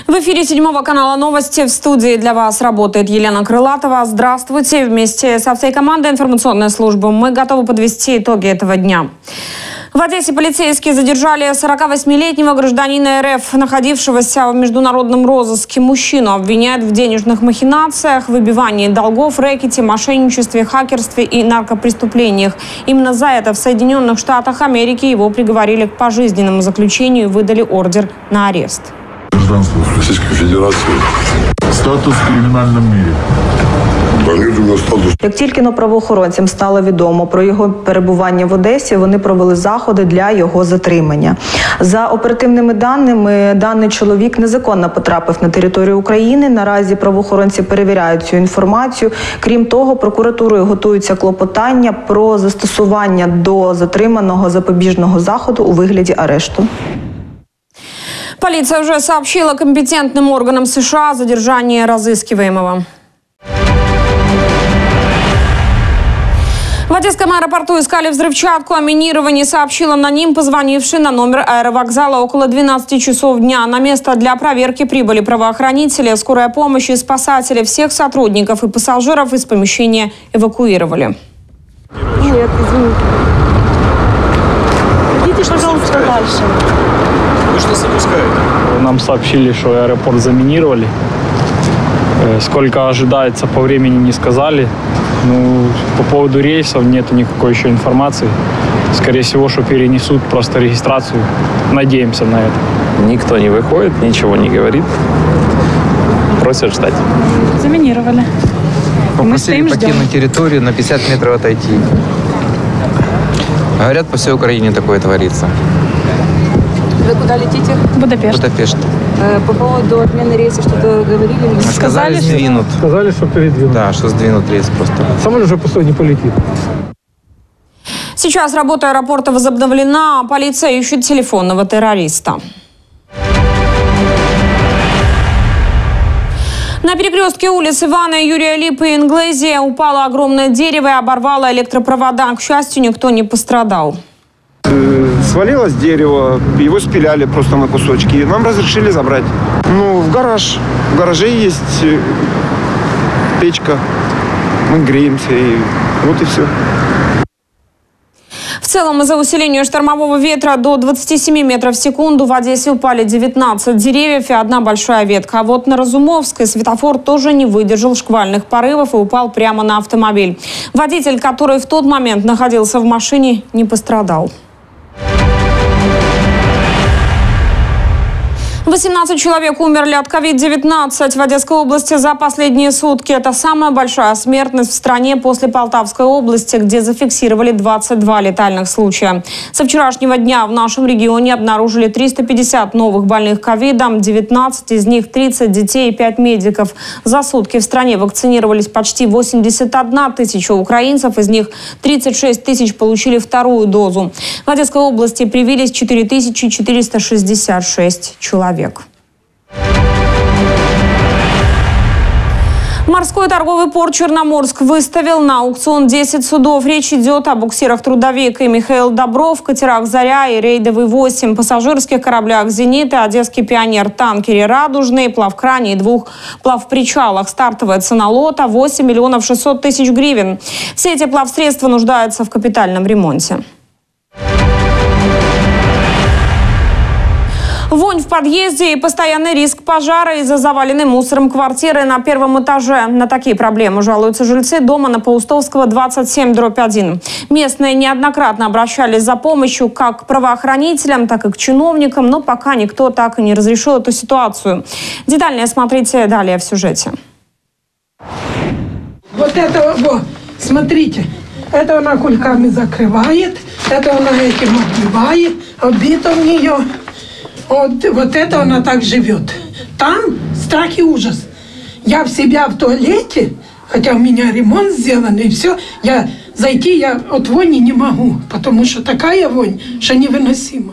В эфире 7 канала новости. В студии для вас работает Елена Крылатова. Здравствуйте. Вместе со всей командой информационной службы мы готовы подвести итоги этого дня. В Одессе полицейские задержали 48-летнего гражданина РФ, находившегося в международном розыске. Мужчину обвиняют в денежных махинациях, выбивании долгов, рэкете, мошенничестве, хакерстве и наркопреступлениях. Именно за это в Соединенных Штатах Америки его приговорили к пожизненному заключению и выдали ордер на арест. Гражданство Российской Федерации. Статус в кримінальному мірі. Як тільки правоохоронцям стало відомо про його перебування в Одесі, вони провели заходи для його затримання. За оперативними даними, даний чоловік незаконно потрапив на територію України. Наразі правоохоронці перевіряють цю інформацію. Крім того, прокуратурою готуються клопотання про застосування до затриманого запобіжного заходу у вигляді арешту. Полиция уже сообщила компетентным органам США о задержании разыскиваемого. В Одесском аэропорту искали взрывчатку, о минировании сообщил аноним, позвонивший на номер аэровокзала около 12 часов дня. На место для проверки прибыли правоохранители, скорая помощь и спасатели. Всех сотрудников и пассажиров из помещения эвакуировали. Нет, извините. Идите, пожалуйста, дальше. Вы что запускаете? Нам сообщили, что аэропорт заминировали. Сколько ожидается по времени, не сказали. Ну, по поводу рейсов нет никакой еще информации. Скорее всего, что перенесут просто регистрацию. Надеемся на это. Никто не выходит, ничего не говорит. Просят ждать. Заминировали. Попросили покинуть территорию, на 50 метров отойти. Говорят, по всей Украине такое творится. Вы куда летите? Будапешт. По поводу отмены рейса что-то говорили? Сказали, сдвинут. Сказали, что передвинут. Да, что сдвинут рейс просто. Самолет уже пустой, не полетит. Сейчас работа аэропорта возобновлена, а полиция ищет телефонного террориста. На перекрестке улиц Ивана и Юрия Липы и Инглезия упало огромное дерево и оборвало электропровода. К счастью, никто не пострадал. Свалилось дерево, его спиляли просто на кусочки. И нам разрешили забрать. Ну, в гараж. В гараже есть печка. Мы греемся, и вот и все. В целом, из-за усиления штормового ветра до 27 метров в секунду в Одессе упали 19 деревьев и одна большая ветка. А вот на Разумовской светофор тоже не выдержал шквальных порывов и упал прямо на автомобиль. Водитель, который в тот момент находился в машине, не пострадал. 18 человек умерли от COVID-19 в Одесской области за последние сутки. Это самая большая смертность в стране после Полтавской области, где зафиксировали 22 летальных случая. Со вчерашнего дня в нашем регионе обнаружили 350 новых больных ковидом, 19 из них 30 детей и 5 медиков. За сутки в стране вакцинировались почти 81 тысяча украинцев, из них 36 тысяч получили вторую дозу. В Одесской области привились 4466 человек. Морской торговый порт Черноморск выставил на аукцион 10 судов. Речь идет о буксирах «Трудовик» и «Михаил Добров», катерах «Заря» и «Рейдовый 8», пассажирских кораблях «Зенит» и «Одесский пионер», танкере «Радужный», плавкране и 2 плавпричалах. Стартовая цена лота – 8 миллионов 600 тысяч гривен. Все эти плавсредства нуждаются в капитальном ремонте. Вонь в подъезде и постоянный риск пожара из-за заваленной мусором квартиры на первом этаже. На такие проблемы жалуются жильцы дома на Паустовского 27/1. Местные неоднократно обращались за помощью как к правоохранителям, так и к чиновникам, но пока никто так и не разрешил эту ситуацию. Детальнее смотрите далее в сюжете. Вот это, вот, смотрите, это она кульками закрывает, это она этим обливает, обито в нее. Вот это она так живет. Там страх и ужас. Я в себя в туалете, хотя у меня ремонт сделан и все, я от вони не могу, потому что такая вонь, что невыносима.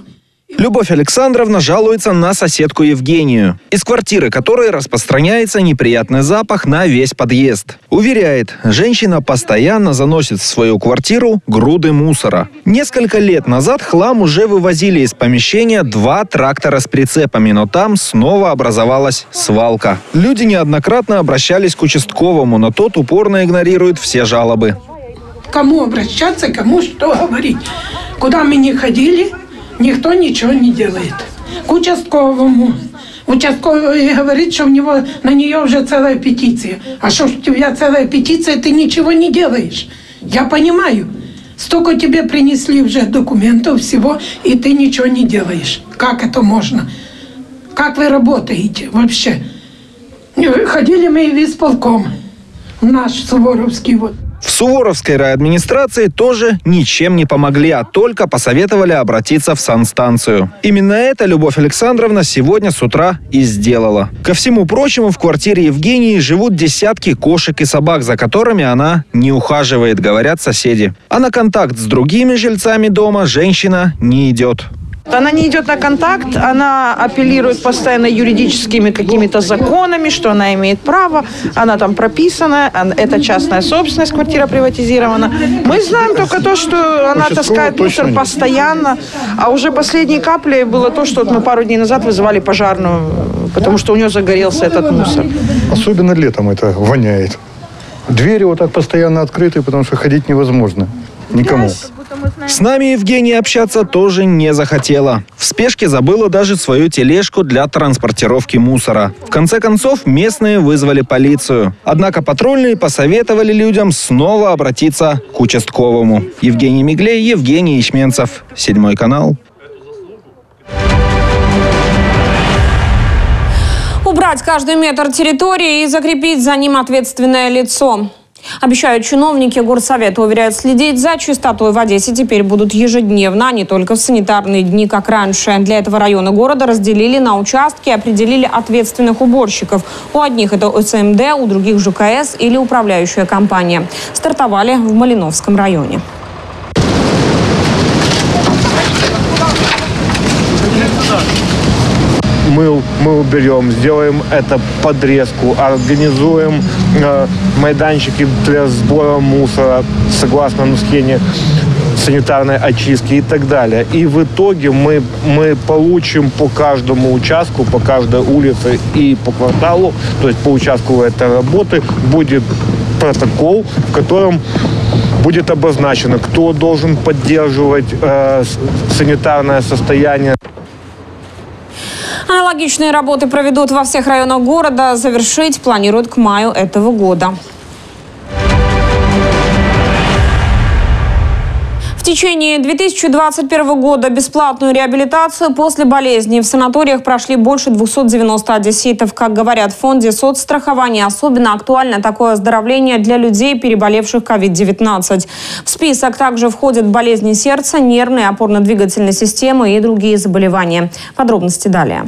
Любовь Александровна жалуется на соседку Евгению, из квартиры которой распространяется неприятный запах на весь подъезд. Уверяет, женщина постоянно заносит в свою квартиру груды мусора. Несколько лет назад хлам уже вывозили из помещения 2 трактора с прицепами, но там снова образовалась свалка. Люди неоднократно обращались к участковому, но тот упорно игнорирует все жалобы. Кому обращаться, кому что говорить. Куда мы не ходили, никто ничего не делает. К участковому. Участковый говорит, что на нее уже целая петиция. А что ж у тебя целая петиция, ты ничего не делаешь. Я понимаю. Столько тебе принесли уже документов всего, и ты ничего не делаешь. Как это можно? Как вы работаете вообще? Ходили мы и в исполком. Наш Суворовский вот. В Суворовской райадминистрации тоже ничем не помогли, а только посоветовали обратиться в санстанцию. Именно это Любовь Александровна сегодня с утра и сделала. Ко всему прочему, в квартире Евгении живут десятки кошек и собак, за которыми она не ухаживает, говорят соседи. А на контакт с другими жильцами дома женщина не идет. Она не идет на контакт, она апеллирует постоянно юридическими какими-то законами, что она имеет право, она там прописана, это частная собственность, квартира приватизирована. Мы знаем только то, что она таскает мусор постоянно, а уже последней каплей было то, что мы пару дней назад вызывали пожарную, потому что у нее загорелся этот мусор. Особенно летом это воняет. Двери вот так постоянно открыты, потому что ходить невозможно. Никому. С нами Евгения общаться тоже не захотела. В спешке забыла даже свою тележку для транспортировки мусора. В конце концов, местные вызвали полицию. Однако патрульные посоветовали людям снова обратиться к участковому. Евгений Миглей, Евгений Ячменцев. 7 канал. Убрать каждый метр территории и закрепить за ним ответственное лицо. Обещают чиновники. Горсовета уверяют, следить за чистотой в Одессе теперь будут ежедневно, а не только в санитарные дни, как раньше. Для этого районы города разделили на участки и определили ответственных уборщиков. У одних это ОСМД, у других ЖКС или управляющая компания. Стартовали в Малиновском районе. Мы уберем, сделаем это подрезку, организуем майданчики для сбора мусора согласно схеме санитарной очистки и так далее. И в итоге мы получим по каждому участку, по каждой улице и по кварталу, то есть по участку этой работы будет протокол, в котором будет обозначено, кто должен поддерживать санитарное состояние. Аналогичные работы проведут во всех районах города. Завершить планируют к маю этого года. В течение 2021 года бесплатную реабилитацию после болезни в санаториях прошли больше 290 одесситов. Как говорят в фонде соцстрахования, особенно актуально такое оздоровление для людей, переболевших COVID-19. В список также входят болезни сердца, нервной, опорно-двигательной системы и другие заболевания. Подробности далее.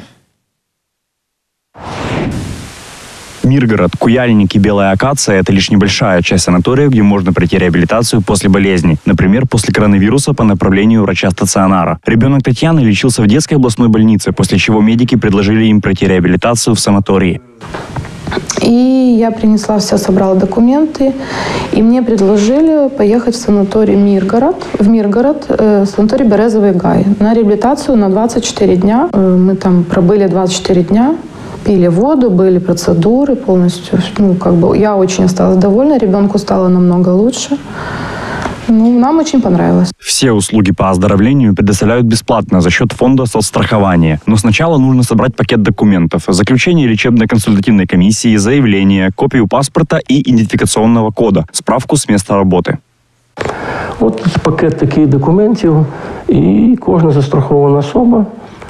Миргород, Куяльник и Белая Акация – это лишь небольшая часть санаториев, где можно пройти реабилитацию после болезни. Например, после коронавируса по направлению врача стационара. Ребенок Татьяны лечился в детской областной больнице, после чего медики предложили им пройти реабилитацию в санатории. И я принесла все, собрала документы, и мне предложили поехать в санаторий в Миргород, санаторий Березовый Гай, на реабилитацию на 24 дня. Мы там пробыли 24 дня. Пили воду, были процедуры полностью. Я очень осталась довольна, ребенку стало намного лучше. Нам очень понравилось. Все услуги по оздоровлению предоставляют бесплатно за счет фонда соцстрахования. Но сначала нужно собрать пакет документов: заключение лечебно-консультативной комиссии, заявление, копию паспорта и идентификационного кода, справку с места работы. От пакет таких документів, і кожна застрахована особа,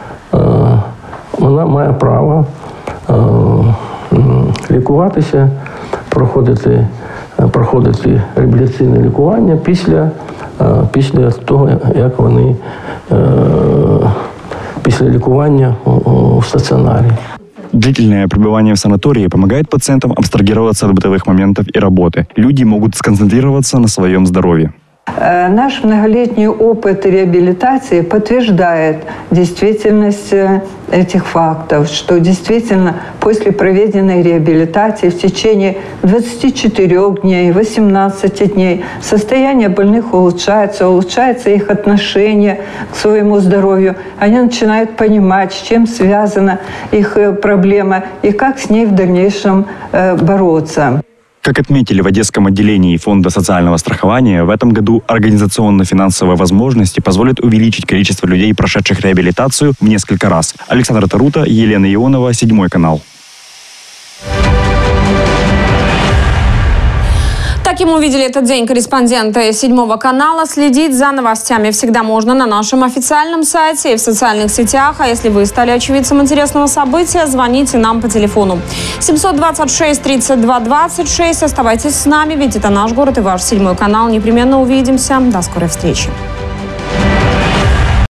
вона має право лікуватися, проходити реабілітаційне лікування після того, як вони після лікування в стаціонарі. Длительное пребывание в санатории помогает пациентам абстрагироваться от бытовых моментов и работы. Люди могут сконцентрироваться на своем здоровье. Наш многолетний опыт реабилитации подтверждает действительность этих фактов, что действительно после проведенной реабилитации в течение 24 дней, 18 дней состояние больных улучшается их отношение к своему здоровью. Они начинают понимать, с чем связана их проблема и как с ней в дальнейшем бороться. Как отметили в Одесском отделении Фонда социального страхования, в этом году организационно-финансовые возможности позволят увеличить количество людей, прошедших реабилитацию, в несколько раз. Александр Тарута, Елена Ионова, 7 канал. Таким увидели этот день корреспонденты 7 канала. Следить за новостями всегда можно на нашем официальном сайте и в социальных сетях. А если вы стали очевидцем интересного события, звоните нам по телефону 726-32-26. Оставайтесь с нами, ведь это наш город и ваш 7 канал. Непременно увидимся. До скорой встречи.